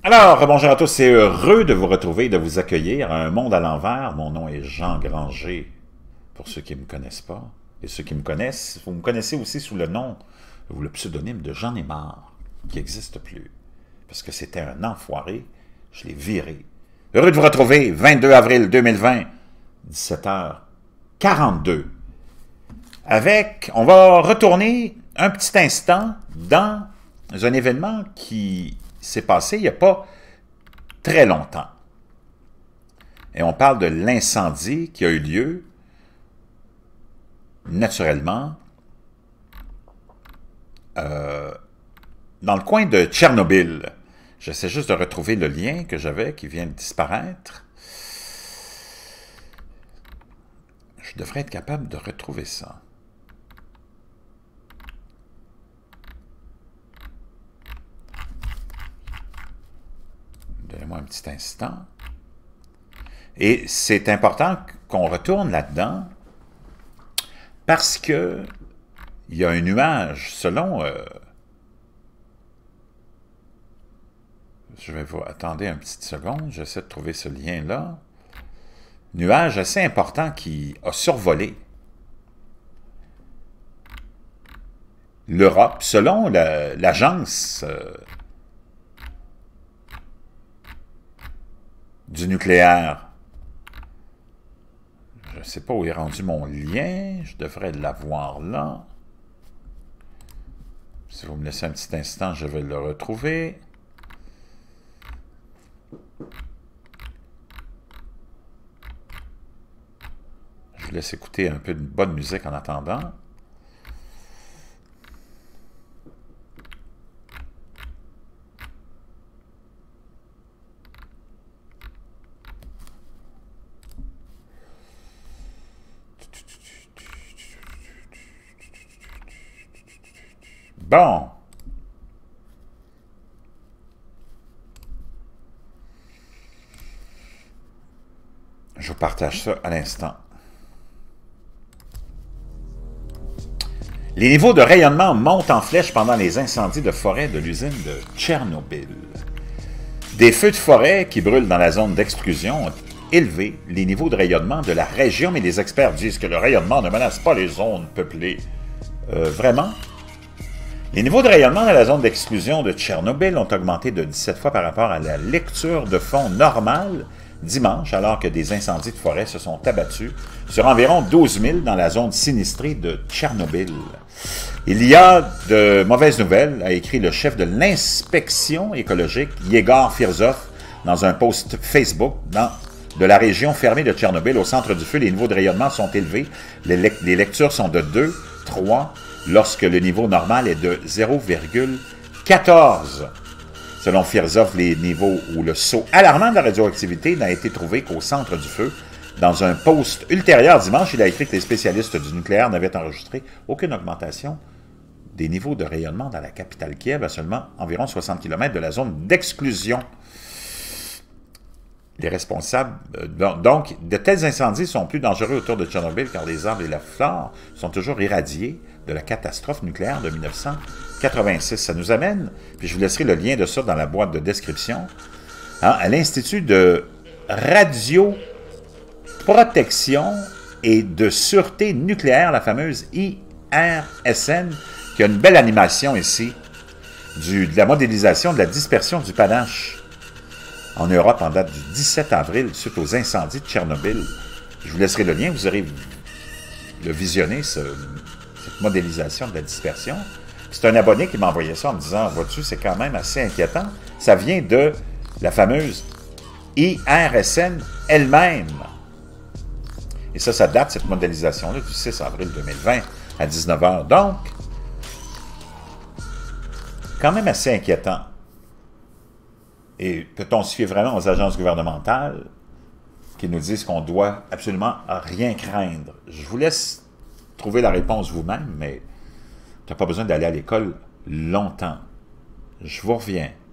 Alors, bonjour à tous, c'est heureux de vous retrouver, de vous accueillir à Un Monde à l'envers. Mon nom est Jean Granger, pour ceux qui ne me connaissent pas. Et ceux qui me connaissent, vous me connaissez aussi sous le nom ou le pseudonyme de Jean Aymar, qui n'existe plus. Parce que c'était un enfoiré, je l'ai viré. Heureux de vous retrouver, 22 avril 2020, 17h42. On va retourner un petit instant dans un événement qui s'est passé il n'y a pas très longtemps. Et on parle de l'incendie qui a eu lieu, naturellement, dans le coin de Tchernobyl. J'essaie juste de retrouver le lien que j'avais, qui vient de disparaître. Je devrais être capable de retrouver ça. Donnez-moi un petit instant. Et c'est important qu'on retourne là-dedans parce que il y a un nuage, selon... je vais vous... Attendez une petite seconde, j'essaie de trouver ce lien-là. Nuage assez important qui a survolé l'Europe, selon l'agence du nucléaire. Je ne sais pas où est rendu mon lien, je devrais l'avoir là. Si vous me laissez un petit instant, je vais le retrouver. Je vous laisse écouter un peu de bonne musique en attendant. Bon. Je vous partage ça à l'instant. Les niveaux de rayonnement montent en flèche pendant les incendies de forêt de l'usine de Tchernobyl. Des feux de forêt qui brûlent dans la zone d'exclusion ont élevé les niveaux de rayonnement de la région, mais les experts disent que le rayonnement ne menace pas les zones peuplées. Vraiment? Les niveaux de rayonnement dans la zone d'exclusion de Tchernobyl ont augmenté de 17 fois par rapport à la lecture de fond normale dimanche, alors que des incendies de forêt se sont abattus sur environ 12 000 dans la zone sinistrée de Tchernobyl. Il y a de mauvaises nouvelles, a écrit le chef de l'inspection écologique, Yegor Firzov, dans un post Facebook de la région fermée de Tchernobyl. Au centre du feu, les niveaux de rayonnement sont élevés. Les lectures sont de 2, 3, lorsque le niveau normal est de 0,14. Selon Firzov, les niveaux où le saut alarmant de la radioactivité n'a été trouvé qu'au centre du feu. Dans un post ultérieur dimanche, il a écrit que les spécialistes du nucléaire n'avaient enregistré aucune augmentation des niveaux de rayonnement dans la capitale Kiev, à seulement environ 60 km de la zone d'exclusion. Les responsables... donc, de tels incendies sont plus dangereux autour de Tchernobyl car les arbres et la flore sont toujours irradiés de la catastrophe nucléaire de 1986. Ça nous amène, puis je vous laisserai le lien de ça dans la boîte de description, à l'Institut de radioprotection et de sûreté nucléaire, la fameuse IRSN, qui a une belle animation ici, de la modélisation de la dispersion du panache en Europe en date du 17 avril suite aux incendies de Tchernobyl. Je vous laisserai le lien, vous aurez le visionner, cette modélisation de la dispersion. C'est un abonné qui m'a envoyé ça en me disant, vois-tu, c'est quand même assez inquiétant. Ça vient de la fameuse IRSN elle-même. Et ça date, cette modélisation-là, du 6 avril 2020 à 19h. Donc, quand même assez inquiétant. Et peut-on se fier vraiment aux agences gouvernementales qui nous disent qu'on doit absolument rien craindre? Je vous laisse trouver la réponse vous-même, mais tu n'as pas besoin d'aller à l'école longtemps. Je vous reviens.